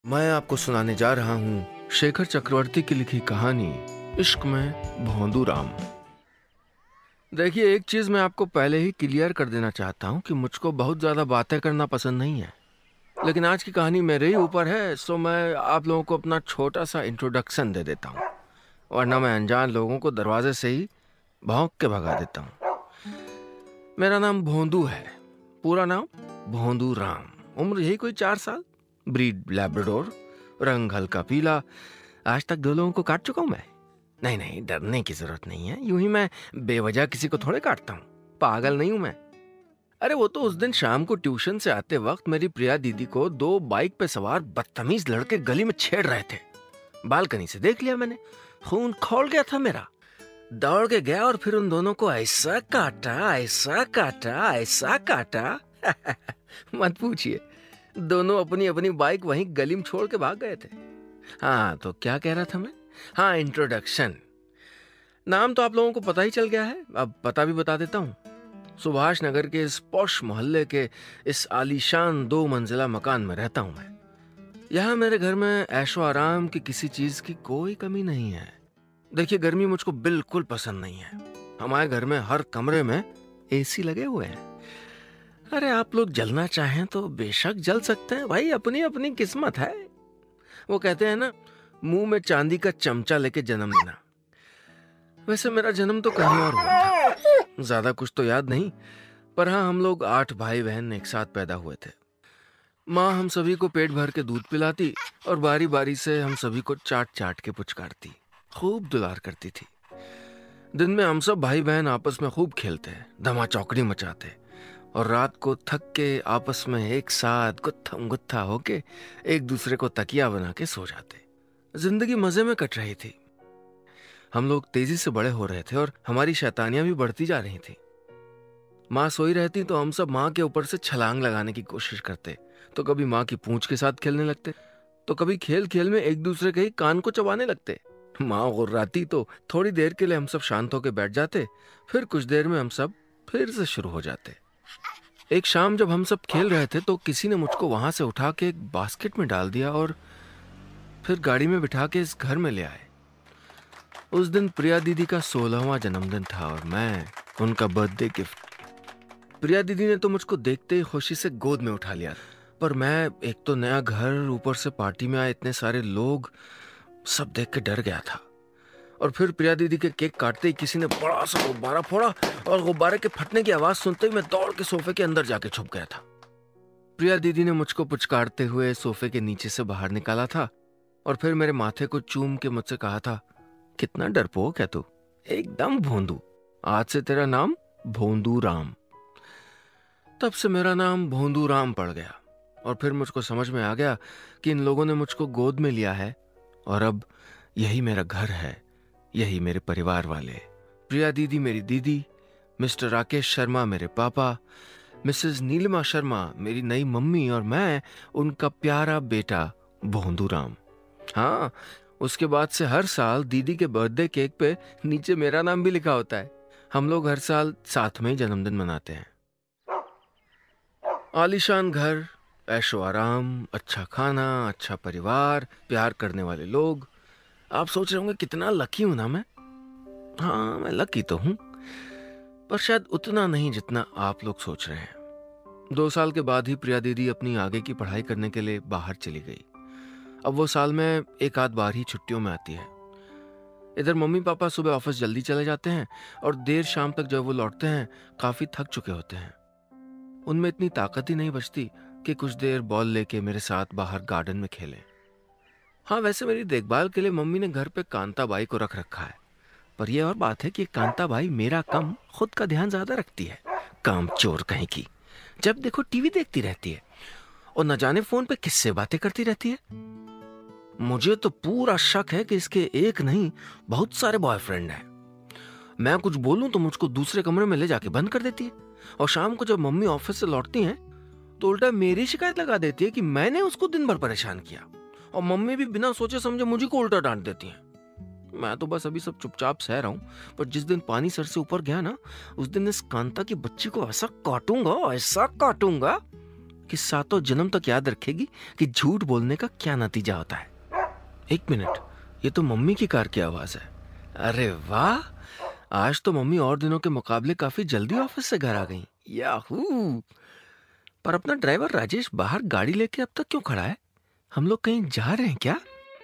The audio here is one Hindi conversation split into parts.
मैं आपको सुनाने जा रहा हूँ शेखर चक्रवर्ती की लिखी कहानी इश्क में भोंदू राम। देखिए, एक चीज मैं आपको पहले ही क्लियर कर देना चाहता हूँ कि मुझको बहुत ज्यादा बातें करना पसंद नहीं है, लेकिन आज की कहानी मेरे ही ऊपर है, सो मैं आप लोगों को अपना छोटा सा इंट्रोडक्शन दे देता हूँ, वरना मैं अनजान लोगों को दरवाजे से ही भौंक के भगा देता हूँ। मेरा नाम भोंदू है, पूरा नाम भोंदू राम। उम्र यही कोई 4 साल, ब्रीड लैब्राडोर, रंग हल्का पीला। आज तक 2 लोगों को काट चुका हूं मैं। नहीं नहीं, डरने की जरूरत नहीं है, यूं ही मैं बेवजह किसी को थोड़े काटता हूं, पागल नहीं हूं मैं। अरे वो तो उस दिन शाम को ट्यूशन से आते वक्त मेरी प्रिया दीदी को 2 बाइक पे सवार बदतमीज लड़के गली में छेड़ रहे थे। बालकनी से देख लिया मैंने, खून खौल गया था मेरा। दौड़ के गया और फिर उन दोनों को ऐसा काटा, ऐसा काटा, ऐसा काटा मत पूछिए। दोनों अपनी अपनी बाइक वहीं गली में छोड़ के भाग गए थे। हाँ, तो क्या कह रहा था मैं? हाँ, इंट्रोडक्शन। नाम तो आप लोगों को पता ही चल गया है, अब पता भी बता देता हूँ। सुभाष नगर के इस पॉश मोहल्ले के इस आलीशान 2 मंजिला मकान में रहता हूँ मैं। यहाँ मेरे घर में ऐशो आराम की किसी चीज की कोई कमी नहीं है। देखिए, गर्मी मुझको बिल्कुल पसंद नहीं है। हमारे घर में हर कमरे में एसी लगे हुए हैं। अरे आप लोग जलना चाहें तो बेशक जल सकते हैं भाई, अपनी अपनी किस्मत है। वो कहते हैं ना, मुंह में चांदी का चमचा लेके जन्म लेना। वैसे मेरा जन्म तो कहीं और हुआ था, ज्यादा कुछ तो याद नहीं, पर हाँ, हम लोग 8 भाई बहन एक साथ पैदा हुए थे। माँ हम सभी को पेट भर के दूध पिलाती और बारी बारी से हम सभी को चाट चाट के पुचकारती, खूब दुलार करती थी। दिन में हम सब भाई बहन आपस में खूब खेलते, धमा चौकड़ी मचाते, और रात को थक के आपस में एक साथ गुत्थम गुत्था होके एक दूसरे को तकिया बना के सो जाते। जिंदगी मजे में कट रही थी। हम लोग तेजी से बड़े हो रहे थे और हमारी शैतानियां भी बढ़ती जा रही थी। माँ सोई रहती तो हम सब माँ के ऊपर से छलांग लगाने की कोशिश करते, तो कभी माँ की पूंछ के साथ खेलने लगते, तो कभी खेल खेल में एक दूसरे के ही कान को चबाने लगते। माँ गुर्राती तो थोड़ी देर के लिए हम सब शांत होकर बैठ जाते, फिर कुछ देर में हम सब फिर से शुरू हो जाते। एक शाम जब हम सब खेल रहे थे तो किसी ने मुझको वहां से उठा के एक बास्केट में डाल दिया और फिर गाड़ी में बिठा के इस घर में ले आए। उस दिन प्रिया दीदी का 16वां जन्मदिन था और मैं उनका बर्थडे गिफ्ट। प्रिया दीदी ने तो मुझको देखते ही खुशी से गोद में उठा लिया, पर मैं एक तो नया घर, ऊपर से पार्टी में आए इतने सारे लोग, सब देख के डर गया था। और फिर प्रिया दीदी के केक काटते ही किसी ने बड़ा सा गुब्बारा फोड़ा और गुब्बारे के फटने की आवाज सुनते ही मैं दौड़ के सोफे के अंदर जाके छुप गया था। प्रिया दीदी ने मुझको पुचकारते हुए सोफे के नीचे से बाहर निकाला था और फिर मेरे माथे को चूम के मुझसे कहा था, कितना डरपोक है तू, एकदम भोंदू, आज से तेरा नाम भोंदू राम। तब से मेरा नाम भोंदू राम पड़ गया और फिर मुझको समझ में आ गया कि इन लोगों ने मुझको गोद में लिया है और अब यही मेरा घर है, यही मेरे परिवार वाले। प्रिया दीदी मेरी दीदी, मिस्टर राकेश शर्मा मेरे पापा, मिसेस नीलिमा शर्मा मेरी नई मम्मी और मैं उनका प्यारा बेटा भोंदू राम। हाँ, उसके बाद से हर साल दीदी के बर्थडे केक पे नीचे मेरा नाम भी लिखा होता है। हम लोग हर साल साथ में ही जन्मदिन मनाते हैं। आलीशान घर, ऐशो आराम, अच्छा खाना, अच्छा परिवार, प्यार करने वाले लोग। आप सोच रहे होंगे कितना लकी हूं ना मैं। हाँ, मैं लकी तो हूं, पर शायद उतना नहीं जितना आप लोग सोच रहे हैं। 2 साल के बाद ही प्रिया दीदी अपनी आगे की पढ़ाई करने के लिए बाहर चली गई। अब वो साल में एक आध बार ही छुट्टियों में आती है। इधर मम्मी पापा सुबह ऑफिस जल्दी चले जाते हैं और देर शाम तक जब वो लौटते हैं काफी थक चुके होते हैं। उनमें इतनी ताकत ही नहीं बचती कि कुछ देर बॉल लेके मेरे साथ बाहर गार्डन में खेलें। हाँ, वैसे मेरी देखभाल के लिए मम्मी ने घर पे कांता बाई को रख रखा है, पर यह और बात है कि कांता बाई मेरा कम खुद का ध्यान ज्यादा रखती है। काम चोर कहीं की, जब देखो टीवी देखती रहती है और न जाने फोन पे किससे बातें करती रहती है। मुझे तो पूरा शक है कि इसके एक नहीं बहुत सारे बॉयफ्रेंड हैं। मैं कुछ बोलूं तो मुझको दूसरे कमरे में ले जाके बंद कर देती है, और शाम को जब मम्मी ऑफिस से लौटती हैं तो उल्टा मेरी शिकायत लगा देती है कि मैंने उसको दिन भर परेशान किया, और मम्मी भी बिना सोचे समझे मुझे को उल्टा डांट देती हैं। मैं तो बस अभी सब चुपचाप सह रहा हूं, पर जिस दिन पानी सर से ऊपर गया ना, उस दिन इस कांता की बच्ची को ऐसा काटूंगा, ऐसा काटूंगा। कि सातों जन्म तक याद रखेगी कि झूठ बोलने का क्या नतीजा होता है। एक मिनट, ये तो मम्मी की कार की आवाज है। अरे वाह, आज तो मम्मी और दिनों के मुकाबले काफी जल्दी ऑफिस से घर आ गई। याहू! पर अपना ड्राइवर राजेश बाहर गाड़ी लेके अब तक क्यों खड़ा है? हम लोग कहीं जा रहे हैं क्या?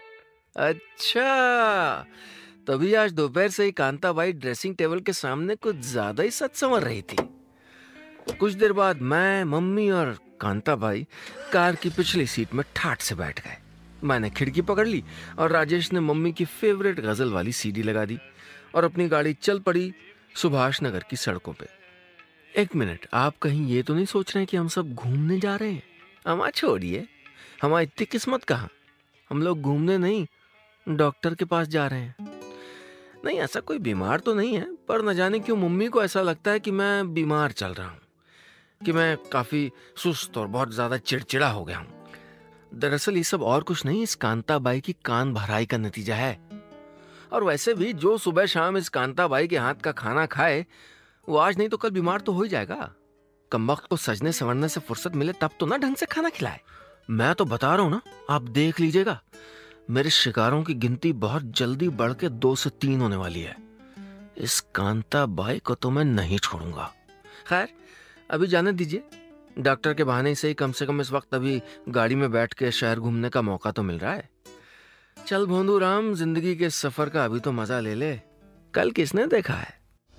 अच्छा, तभी आज दोपहर से ही कांताबाई ड्रेसिंग टेबल के सामने कुछ ज्यादा ही सच संवर रही थी। कुछ देर बाद मैं, मम्मी और कांताबाई कार की पिछली सीट में ठाठ से बैठ गए। मैंने खिड़की पकड़ ली और राजेश ने मम्मी की फेवरेट गजल वाली सीडी लगा दी और अपनी गाड़ी चल पड़ी सुभाष नगर की सड़कों पे। एक मिनट, आप कहीं ये तो नहीं सोच रहे हैं कि हम सब घूमने जा रहे हैं? अमा छोड़िए, हमारी इतनी किस्मत कहाँ। हम लोग घूमने नहीं, डॉक्टर के पास जा रहे हैं। नहीं, ऐसा कोई बीमार तो नहीं है, पर न जाने क्यों मम्मी को ऐसा लगता है कि मैं बीमार चल रहा हूँ, कि मैं काफी सुस्त और बहुत ज्यादा चिड़चिड़ा हो गया हूँ। दरअसल ये सब और कुछ नहीं, इस कांताबाई की कान भराई का नतीजा है। और वैसे भी जो सुबह शाम इस कांताबाई के हाथ का खाना खाए वो आज नहीं तो कल बीमार तो हो ही जाएगा। कमबख्त को सजने संवरने से फुर्सत मिले तब तो ना ढंग से खाना खिलाए। मैं तो बता रहा हूं ना, आप देख लीजिएगा, मेरे शिकारों की गिनती बहुत जल्दी बढ़ के 2 से 3 होने वाली है। इस कांताबाई को तो मैं नहीं छोड़ूंगा। खैर, अभी जाने दीजिए, डॉक्टर के बहाने से ही कम से कम इस वक्त अभी गाड़ी में बैठ के शहर घूमने का मौका तो मिल रहा है। चल भोंदू राम, जिंदगी के सफर का अभी तो मजा ले ले, कल किसने देखा है।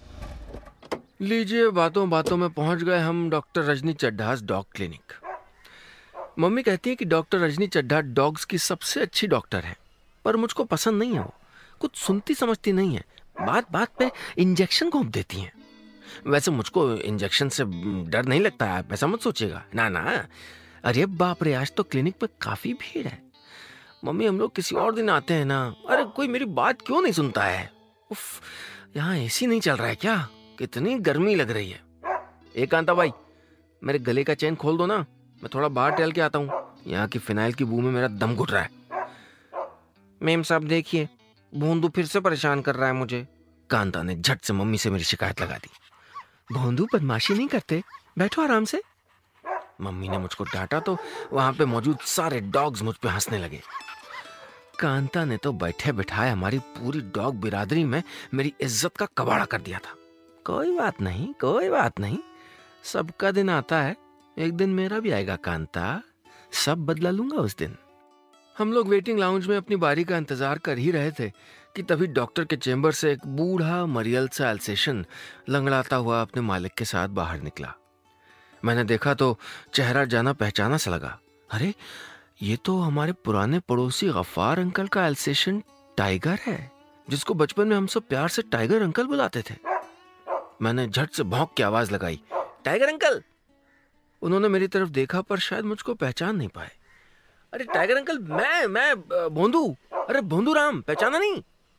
लीजिए, बातों बातों में पहुंच गए हम doctor Rajni Chadha dog clinic. मम्मी कहती है कि डॉक्टर रजनी चड्ढा डॉग्स की सबसे अच्छी डॉक्टर है, पर मुझको पसंद नहीं है। वो कुछ सुनती समझती नहीं है, बात बात पे इंजेक्शन घोंप देती हैं। वैसे मुझको इंजेक्शन से डर नहीं लगता है, आप ऐसा मत सोचिएगा। ना ना, अरे बाप रे, आज तो क्लिनिक पे काफी भीड़ है। मम्मी, हम लोग किसी और दिन आते हैं ना। अरे कोई मेरी बात क्यों नहीं सुनता है? उफ, यहाँ एसी नहीं चल रहा है क्या? कितनी गर्मी लग रही है। एक कांताबाई, मेरे गले का चेन खोल दो ना, मैं थोड़ा बाहर टहल के आता हूँ। यहाँ की फिनाइल की बू में मेरा दम घुट रहा है। मेम साहब देखिए, भोंदू फिर से परेशान कर रहा है मुझे। कांता ने झट से मम्मी से मेरी शिकायत लगा दी। भोंदू बदमाशी नहीं करते, बैठो आराम से। मम्मी ने मुझको डांटा तो वहां पे मौजूद सारे डॉग्स मुझ पे हंसने लगे। कांता ने तो बैठे बिठाए हमारी पूरी डॉग बिरादरी में मेरी इज्जत का कबाड़ा कर दिया था। कोई बात नहीं, कोई बात नहीं, सबका दिन आता है, एक दिन मेरा भी आएगा कांता, सब बदला लूंगा उस दिन। हम लोग वेटिंग लाउंज में अपनी बारी का इंतजार कर ही रहे थे कि तभी डॉक्टर के चेंबर से एक बूढ़ा मरियल सा अल्सेशन लंगड़ाता हुआ अपने मालिक के साथ बाहर निकला। मैंने देखा तो चेहरा जाना पहचाना सा लगा। अरे, ये तो हमारे पुराने पड़ोसी गफ्फार अंकल का अल्सेशन टाइगर है, जिसको बचपन में हम सब प्यार से टाइगर अंकल बुलाते थे। मैंने झट से भौंक की आवाज लगाई, टाइगर अंकल। उन्होंने मेरी तरफ देखा पर शायद मुझको पहचान नहीं पाए। अरे टाइगर अंकल, मैं भोंदू। अरे भोंदू राम, पहचाना नहीं?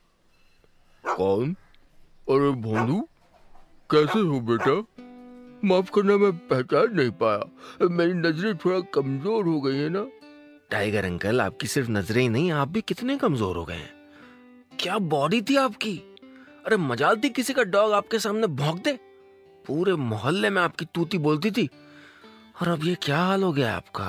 कौन? अरे भोंदू, कैसे हो बेटा? माफ करना, मैं पहचान नहीं पाया, मेरी नजरें थोड़ा कमजोर हो गई है ना। टाइगर अंकल, आपकी सिर्फ नजरें ही नहीं, आप भी कितने कमजोर हो गए हैं। क्या बॉडी थी आपकी। अरे मजाल थी किसी का डॉग आपके सामने भौंक दे। पूरे मोहल्ले में आपकी तूती बोलती थी, और अब ये क्या हाल हो गया आपका।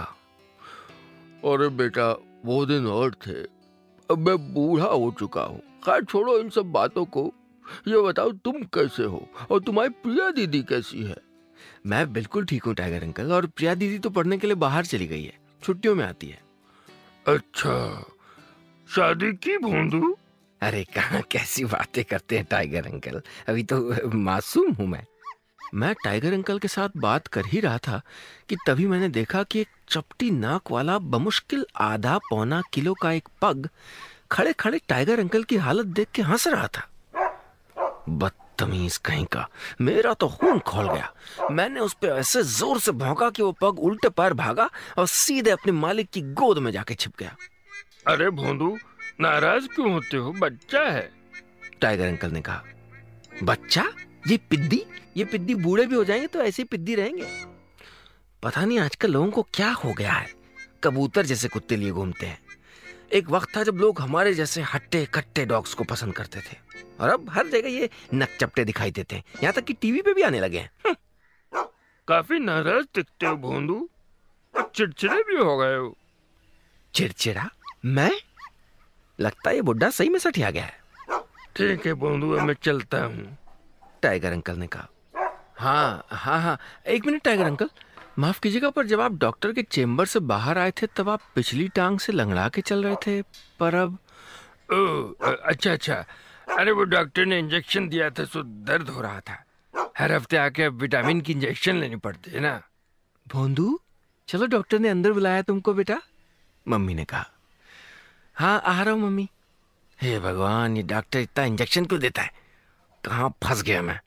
अरे बेटा, वो दिन और थे, अब मैं बूढ़ा हो चुका हूँ। खैर छोड़ो इन सब बातों को, ये बताओ तुम कैसे हो और तुम्हारी प्रिया दीदी कैसी है? मैं बिल्कुल ठीक हूँ टाइगर अंकल, और प्रिया दीदी तो पढ़ने के लिए बाहर चली गई है, छुट्टियों में आती है। अच्छा, शादी की भोंदू? अरे कहाँ, कैसी बातें करते हैं टाइगर अंकल, अभी तो मासूम हूं मैं टाइगर अंकल के साथ बात कर ही रहा था कि तभी मैंने देखा कि एक चपटी नाक वाला बमुश्किल आधा पौना किलो का एक पग खड़े खड़े टाइगर अंकल की हालत देख के हंस रहा था। बदतमीज कहीं का, मेरा तो खून खौल गया। मैंने उस पे ऐसे जोर से भौंका कि वो पग उल्टे पैर भागा और सीधे अपने मालिक की गोद में जाके छिप गया। अरे भोंदू, नाराज क्यों होते हो? बच्चा है। टाइगर अंकल ने कहा। बच्चा? ये पिद्दी बूढ़े भी हो जाएंगे तो ऐसे ही पिद्दी रहेंगे। पता नहीं आजकल लोगों को क्या हो गया है, कबूतर जैसे कुत्ते लिए घूमते हैं। एक वक्त था जब लोग हमारे जैसे हट्टे कट्टे डॉग्स को पसंद करते थे, और अब हर जगह ये नकचपटे दिखाई देते हैं, यहाँ तक कि टीवी पे भी आने लगे हैं। काफी नाराज दिखते हो भोंदू। और चिड़चिड़े भी हो गए हो। चिड़चिड़ा? मैं? लगता है ये बुड्ढा सही में सठिया गया है। ठीक है बोंदू, मैं चलता हूँ, टाइगर अंकल ने कहा। हाँ हाँ हाँ, एक मिनट टाइगर अंकल, माफ कीजिएगा, पर जब आप डॉक्टर के चेम्बर से बाहर आए थे तब आप पिछली टांग से लंगड़ा के चल रहे थे, पर अब। अच्छा अच्छा, अरे वो डॉक्टर ने इंजेक्शन दिया था तो दर्द हो रहा था। हर हफ्ते आके अब विटामिन की इंजेक्शन लेनी पड़ती है ना। भोंदू, चलो डॉक्टर ने अंदर बुलाया तुमको बेटा, मम्मी ने कहा। हाँ आ रहा हूँ मम्मी। हे भगवान, ये डॉक्टर इतना इंजेक्शन क्यों देता है? कहाँ फंस गया मैं।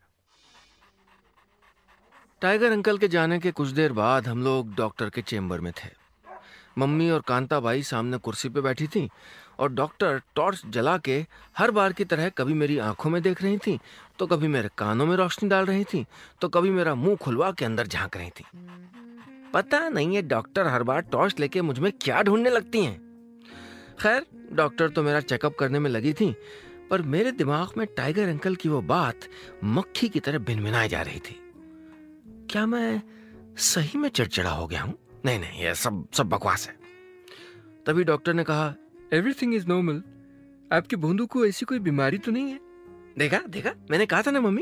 टाइगर अंकल के जाने के कुछ देर बाद हम लोग डॉक्टर के चेम्बर में थे। मम्मी और कांता बाई सामने कुर्सी पे बैठी थी और डॉक्टर टॉर्च जला के हर बार की तरह कभी मेरी आंखों में देख रही थी, तो कभी मेरे कानों में रोशनी डाल रही थी, तो कभी मेरा मुंह खुलवा के अंदर झांक रही थी। पता नहीं ये डॉक्टर हर बार टॉर्च लेके मुझ में क्या ढूंढने लगती हैं। खैर, डॉक्टर तो मेरा चेकअप करने में लगी थी, पर मेरे दिमाग में टाइगर अंकल की वो बात मक्खी की तरह भिनभिनाई जा रही थी। क्या मैं सही में चिड़चिड़ा हो गया हूं? नहीं नहीं, ये सब बकवास है। तभी डॉक्टर ने कहा, एवरीथिंग इज नॉर्मल, आपके भोंदू को ऐसी कोई बीमारी तो नहीं है। देखा देखा, मैंने कहा था ना मम्मी।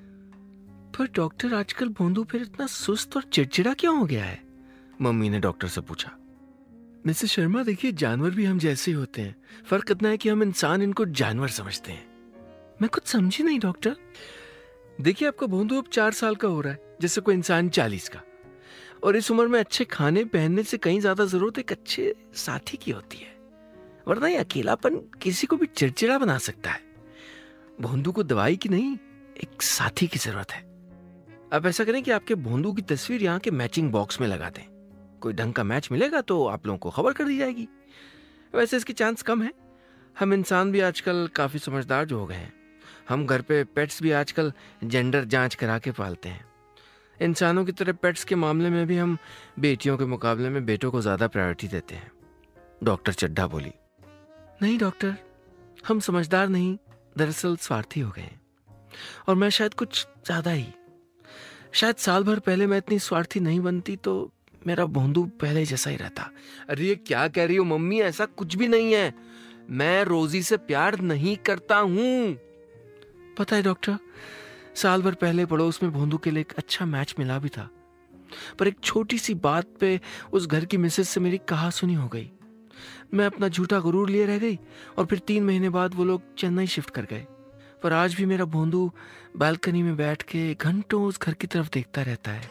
पर डॉक्टर, आजकल भोंदू फिर इतना सुस्त और चिड़चिड़ा क्यों हो गया है? मम्मी ने डॉक्टर से पूछा। मिसेस शर्मा, देखिए, जानवर भी हम जैसे ही होते हैं, फर्क इतना है कि हम इंसान इनको जानवर समझते हैं। मैं कुछ समझी नहीं डॉक्टर। देखिए, आपका भोंदू अब 4 साल का हो रहा है, जैसे कोई इंसान 40 का, और इस उम्र में अच्छे खाने पहनने से कहीं ज्यादा जरूरत एक अच्छे साथी की होती है, वरना ये अकेलापन किसी को भी चिड़चिड़ा बना सकता है। भोंदू को दवाई की नहीं, एक साथी की जरूरत है। आप ऐसा करें कि आपके भोंदू की तस्वीर यहाँ के मैचिंग बॉक्स में लगा दें। कोई ढंग का मैच मिलेगा तो आप लोगों को खबर कर दी जाएगी। वैसे इसकी चांस कम है, हम इंसान भी आजकल काफी समझदार जो हो गए हैं। हम घर पे पेट्स भी आजकल जेंडर जांच करा के पालते हैं। इंसानों की तरह पेट्स के मामले में भी हम बेटियों के मुकाबले में बेटों को ज्यादा प्रायोरिटी देते हैं। डॉक्टर चड्ढा बोली। नहीं डॉक्टर, हम समझदार नहीं, दरअसल स्वार्थी हो गए हैं, और मैं शायद कुछ ज्यादा ही। शायद साल भर पहले मैं इतनी स्वार्थी नहीं बनती तो मेरा भोंदू पहले जैसा ही रहता। अरे ये क्या कह रही हो मम्मी, ऐसा कुछ भी नहीं है। मैं रोजी से प्यार नहीं करता हूं। पता है डॉक्टर, साल भर पहले पड़ोस में भोंदू के लिए एक अच्छा मैच मिला भी था, पर एक छोटी सी बात पे उस घर की मिसेज से मेरी कहा सुनी हो गई। मैं अपना झूठा गुरूर लिए रह गई, और फिर 3 महीने बाद वो लोग चेन्नई शिफ्ट कर गए। पर आज भी मेरा भोंदू बालकनी में बैठ के घंटों उस घर की तरफ देखता रहता है।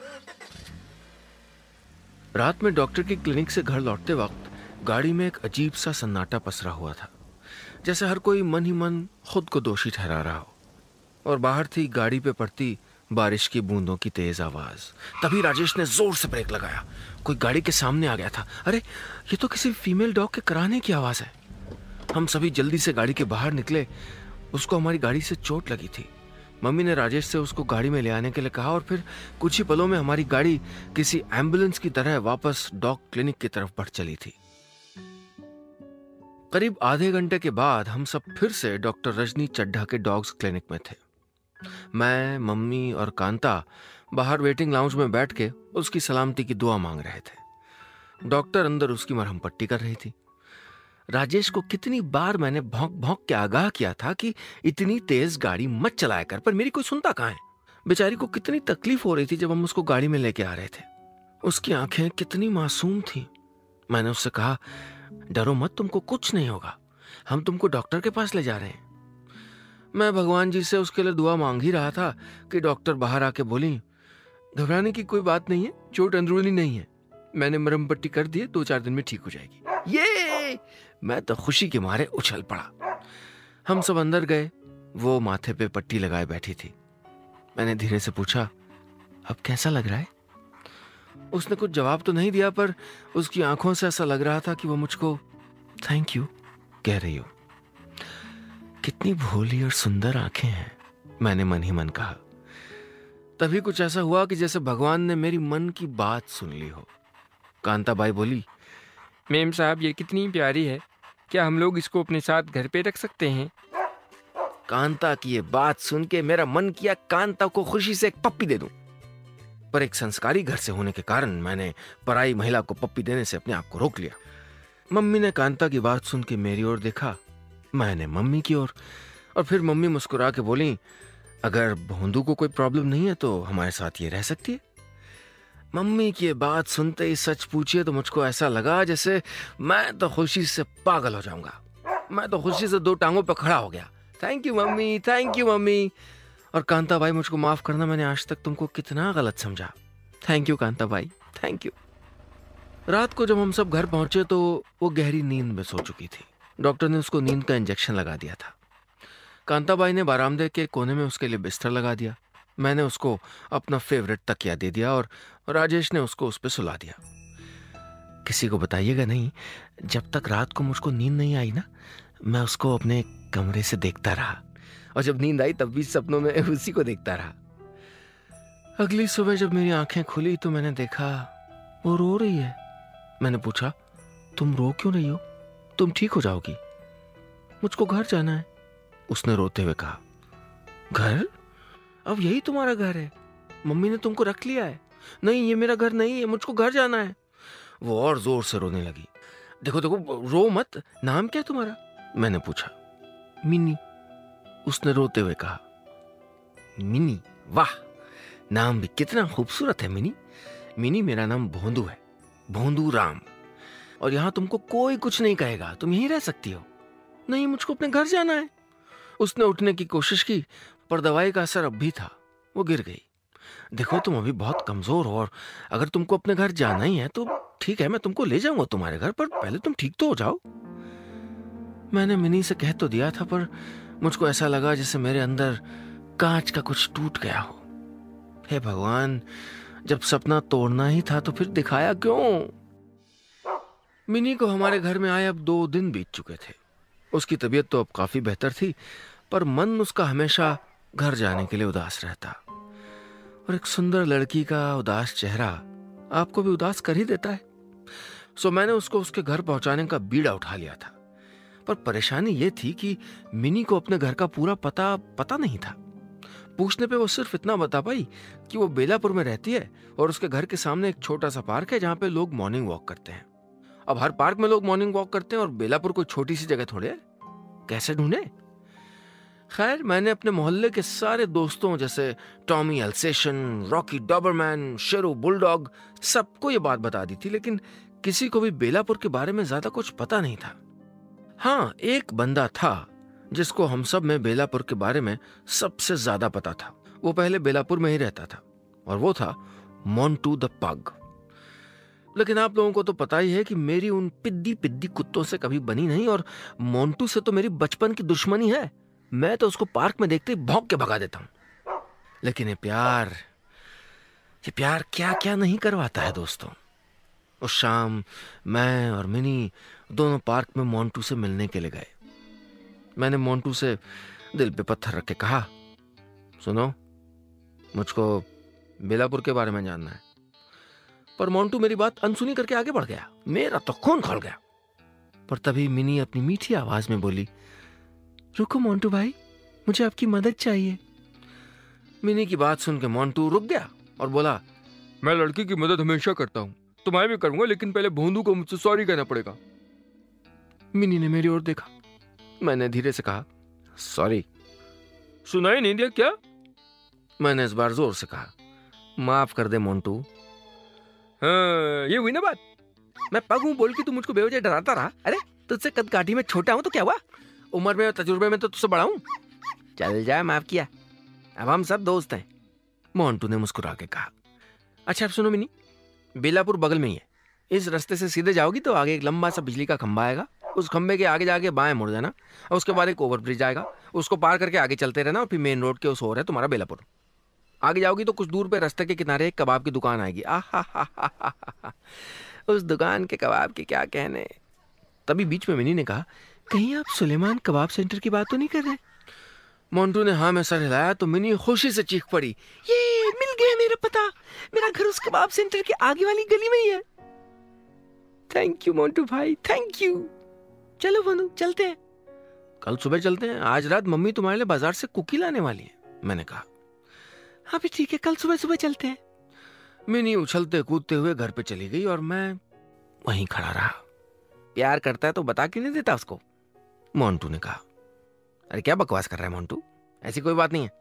रात में डॉक्टर की क्लिनिक से घर लौटते वक्त गाड़ी में एक अजीब सा सन्नाटा पसरा हुआ था, जैसे हर कोई मन ही मन खुद को दोषी ठहरा रहा हो। और बाहर थी गाड़ी पे पड़ती बारिश की बूंदों की तेज आवाज। तभी राजेश ने जोर से ब्रेक लगाया। कोई गाड़ी के सामने आ गया था। अरे, ये तो किसी फीमेल डॉग के कराने की आवाज है। हम सभी जल्दी से गाड़ी के बाहर निकले। उसको हमारी गाड़ी से चोट लगी थी। मम्मी ने राजेश से उसको गाड़ी में ले आने के लिए कहा, और फिर कुछ ही पलों में हमारी गाड़ी किसी एम्बुलेंस की तरह वापस डॉग क्लिनिक की तरफ बढ़ चली थी। करीब आधे घंटे के बाद हम सब फिर से डॉक्टर रजनी चड्ढा के डॉग्स क्लिनिक में थे। मैं, मम्मी और कांता बाहर वेटिंग लाउंज में बैठ के उसकी सलामती की दुआ मांग रहे थे। डॉक्टर अंदर उसकी मरहम पट्टी कर रही थी। राजेश को कितनी बार मैंने भौंक भौंक के आगाह किया था कि इतनी तेज गाड़ी मत चलाया कर, पर मेरी कोई सुनता कहाँ है। बेचारी को कितनी तकलीफ हो रही थी जब हम उसको गाड़ी में लेके आ रहे थे। उसकी आंखें कितनी मासूम थी। मैंने उससे कहा, डरो मत, तुमको कुछ नहीं होगा, हम तुमको डॉक्टर के पास ले जा रहे हैं। मैं भगवान जी से उसके लिए दुआ मांग ही रहा था कि डॉक्टर बाहर आके बोली, घबराने की कोई बात नहीं है, चोट अंदरूनी नहीं है, मैंने मरहम पट्टी कर दी है, 2-4 दिन में ठीक हो जाएगी। ये मैं तो खुशी के मारे उछल पड़ा। हम सब अंदर गए। वो माथे पे पट्टी लगाए बैठी थी। मैंने धीरे से पूछा, अब कैसा लग रहा है? उसने कुछ जवाब तो नहीं दिया, पर उसकी आंखों से ऐसा लग रहा था कि वो मुझको थैंक यू कह रही हो। कितनी भोली और सुंदर आंखें हैं, मैंने मन ही मन कहा। तभी कुछ ऐसा हुआ कि जैसे भगवान ने मेरी मन की बात सुन ली हो। कांता बाई बोली, मेम साहब, ये कितनी प्यारी है, क्या हम लोग इसको अपने साथ घर पे रख सकते हैं? कांता की ये बात सुन के मेरा मन किया कांता को खुशी से एक पप्पी दे दूं, पर एक संस्कारी घर से होने के कारण मैंने पराई महिला को पप्पी देने से अपने आप को रोक लिया। मम्मी ने कांता की बात सुन के मेरी ओर देखा, मैंने मम्मी की ओर, और फिर मम्मी मुस्कुरा के बोली, अगर भोंदू को कोई प्रॉब्लम नहीं है तो हमारे साथ ये रह सकती है। मम्मी की ये बात सुनते ही सच पूछिए तो मुझको ऐसा लगा जैसे मैं तो खुशी से पागल हो जाऊंगा। मैं तो खुशी से 2 टांगों पर खड़ा हो गया। थैंक यू मम्मी, थैंक यू मम्मी। और कांता भाई, मुझको माफ करना, मैंने आज तक तुमको कितना गलत समझा। थैंक यू कांता भाई, थैंक यू। रात को जब हम सब घर पहुंचे तो वो गहरी नींद में सो चुकी थी। डॉक्टर ने उसको नींद का इंजेक्शन लगा दिया था। कांता बाई ने बरामदे के कोने में उसके लिए बिस्तर लगा दिया। मैंने उसको अपना फेवरेट तकिया दे दिया और राजेश ने उसको उस पर सुला दिया। किसी को बताइएगा नहीं, जब तक रात को मुझको नींद नहीं आई ना, मैं उसको अपने कमरे से देखता रहा, और जब नींद आई तब भी सपनों में उसी को देखता रहा। अगली सुबह जब मेरी आंखें खुली तो मैंने देखा वो रो रही है। मैंने पूछा, तुम रो क्यों रही हो? तुम ठीक हो जाओगी। मुझको घर जाना है, उसने रोते हुए कहा। घर? अब यही तुम्हारा घर है? मम्मी ने तुमको रख लिया है? नहीं, ये मेरा घर नहीं है, मुझको घर जाना है। वो और जोर से रोने लगी। देखो देखो, रो मत। नाम क्या है तुम्हारा? मैंने पूछा। मिनी, उसने रोते हुए कहा। मिनी? वाह, नाम भी कितना खूबसूरत है मिनी। मिनी, मेरा नाम भोंदू है, भोंदू राम। और यहां तुमको कोई कुछ नहीं कहेगा, तुम यहीं रह सकती हो। नहीं, मुझको अपने घर जाना है। उसने उठने की कोशिश की, पर दवाई का असर अब भी था। वो गिर गई। देखो, तुम अभी बहुत कमजोर हो, और अगर तुमको अपने घर जाना ही है तो ठीक है, मैं तुमको ले जाऊंगा तुम्हारे घर, पर पहले तुम ठीक तो हो जाओ। मैंने मिनी से कह तो दिया था, पर मुझको ऐसा लगा जैसे मेरे अंदर कांच का कुछ टूट गया हो। हे भगवान, जब सपना तोड़ना ही था तो फिर दिखाया क्यों? मिनी को हमारे घर में आए अब 2 दिन बीत चुके थे। उसकी तबीयत तो अब काफी बेहतर थी, पर मन उसका हमेशा घर जाने के लिए उदास रहता। और एक सुंदर लड़की का उदास चेहरा आपको भी उदास कर ही देता है। सो मैंने उसको उसके घर पहुंचाने का बीड़ा उठा लिया था। पर परेशानी यह थी कि मिनी को अपने घर का पूरा पता नहीं था। पूछने पे वो सिर्फ इतना बता पाई कि वो बेलापुर में रहती है और उसके घर के सामने एक छोटा सा पार्क है जहां पे लोग मॉर्निंग वॉक करते हैं। अब हर पार्क में लोग मॉर्निंग वॉक करते हैं और बेलापुर कोई छोटी सी जगह थोड़े है। कैसे ढूंढे? खैर, मैंने अपने मोहल्ले के सारे दोस्तों जैसे Tommy Alsatian, Rocky Doberman, Sheru bulldog, सबको ये बात बता दी थी, लेकिन किसी को भी बेलापुर के बारे में ज्यादा कुछ पता नहीं था। हाँ, एक बंदा था जिसको हम सब में बेलापुर के बारे में सबसे ज्यादा पता था। वो पहले बेलापुर में ही रहता था, और वो था मोंटू द पग। लेकिन आप लोगों को तो पता ही है कि मेरी उन पिद्दी पिद्दी कुत्तों से कभी बनी नहीं, और मोंटू से तो मेरी बचपन की दुश्मनी है। मैं तो उसको पार्क में देखते ही भौंक के भगा देता हूं। लेकिन ये प्यार क्या क्या नहीं करवाता है दोस्तों। उस शाम मैं और मिनी दोनों पार्क में मोंटू से मिलने के लिए गए। मैंने मोंटू से दिल पे पत्थर रख के कहा, सुनो, मुझको बेलापुर के बारे में जानना है। पर मोंटू मेरी बात अनसुनी करके आगे बढ़ गया। मेरा तो खून खौल गया। पर तभी मिनी अपनी मीठी आवाज में बोली, रुको मोंटू भाई, मुझे आपकी मदद चाहिए। मिनी की बात सुन के मोंटू रुक गया और बोला, मैं लड़की की मदद हमेशा करता हूँ, तुम्हारी भी करूंगा, लेकिन पहले भोंदू को मुझसे सॉरी कहना पड़ेगा। मिनी ने मेरी ओर देखा। मैंने धीरे से कहा, सॉरी। सुनाई नहीं दिया क्या? मैंने इस बार जोर से कहा, माफ कर दे मोंटू। हाँ, ये हुई ना बात। मैं पग हूं बोल के तू मुझको बेवजह डराता रहा। अरे, तुझसे कद काठी में छोटा हूं तो क्या हुआ? उम्र में और तजुर्बे में तो तुझसे बड़ा हूं। चल जा, माफ किया, अब हम सब दोस्त हैं। मोंटू ने मुस्कुरा के कहा। अच्छा, अब सुनो मिनी, बेलापुर बगल में ही है। इस रास्ते से सीधे जाओगी तो आगे एक लंबा सा बिजली का खंबा आएगा। उस खंबे के आगे जाके बाएं मुड़ जाना, और उसके बाद एक ओवरब्रिज आएगा। उसको पार करके आगे चलते रहना, और फिर मेन रोड के उस ओर है तुम्हारा बेलापुर। आगे जाओगी तो कुछ दूर पे रास्ते के किनारे एक कबाब की दुकान आएगी। उस दुकान के कबाब के क्या कहने। तभी बीच में मिनी ने कहा, कहीं आप सुलेमान कबाब सेंटर की बात तो नहीं कर रहे? मोंटू ने हाँ में सर हिलाया तो मिनी खुशी से चीख पड़ी, ये मिल गया मेरा पता। मेरा घर उस कबाब सेंटर के आगे वाली गली में ही है। थैंक यू मोंटू भाई, थैंक यू। चलो भोंदू, चलते हैं। कल सुबह चलते हैं। आज रात मम्मी तुम्हारे लिए बाजार से कुकी लाने वाली है। मैंने कहा, हाँ भी ठीक है, कल सुबह सुबह चलते हैं। मिनी उछलते कूदते हुए घर पे चली गई और मैं वहीं खड़ा रहा। प्यार करता है तो बता क्यों नहीं देता उसको, मोंटू ने कहा। अरे क्या बकवास कर रहा है मोंटू, ऐसी कोई बात नहीं है।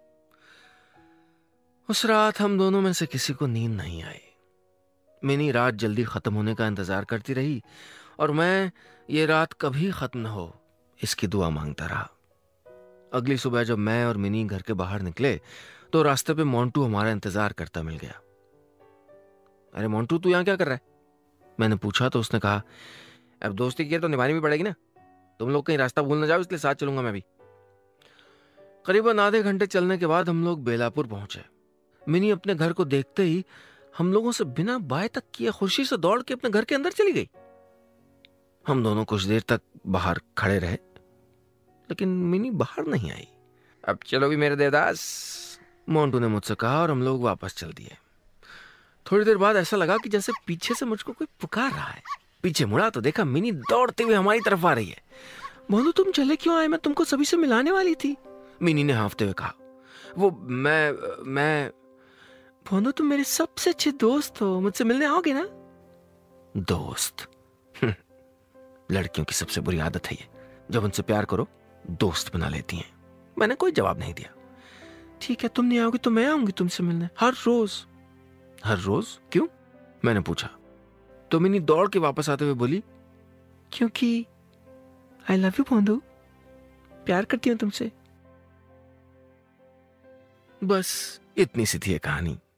उस रात हम दोनों में से किसी को नींद नहीं आई। मिनी रात जल्दी खत्म होने का इंतजार करती रही और मैं ये रात कभी खत्म न हो इसकी दुआ मांगता रहा। अगली सुबह जब मैं और मिनी घर के बाहर निकले तो रास्ते पे मोंटू हमारा इंतजार करता मिल गया। अरे मोंटू, तू यहां क्या कर रहा है? मैंने पूछा तो उसने कहा, अब दोस्ती की है तो निभानी भी पड़ेगी ना, तुम लोग कहीं रास्ता भूल ना जाओ, इसलिए साथ चलूंगा मैं भी। करीबन आधे घंटे चलने के बाद हम लोग बेलापुर पहुंचे। मिनी अपने घर को देखते ही हम लोगों से बिना बाय तक किए खुशी से दौड़ के अपने घर के अंदर चली गई। हम दोनों कुछ देर तक बाहर खड़े रहे, लेकिन मिनी बाहर नहीं आई। अब चलो भी मेरे देवदास, मोंटू ने मुझसे कहा और हम लोग वापस चल दिए। थोड़ी देर बाद ऐसा लगा कि जैसे पीछे से मुझको कोई पुकार रहा है। पीछे मुड़ा तो देखा मिनी दौड़ते हुए हमारी तरफ आ रही है। मोनू, तुम चले क्यों आए? मैं तुमको सभी से मिलाने वाली थी, मिनी ने हाँफते हुए कहा। वो मैं मोनू, तुम मेरे सबसे अच्छे दोस्त हो, मुझसे मिलने आओगे ना? दोस्त? लड़कियों की सबसे बुरी आदत है ये, जब उनसे प्यार करो दोस्त बना लेती हैं। मैंने कोई जवाब नहीं दिया। ठीक है, तुम नहीं आओगी तो मैं आऊंगी तुमसे मिलने, हर रोज। हर रोज? क्यों? मैंने पूछा। तो मिनी दौड़ के वापस आते हुए बोली, क्योंकि आई लव यू मोनू, प्यार करती हूं तुमसे। बस इतनी सी थी ये कहानी।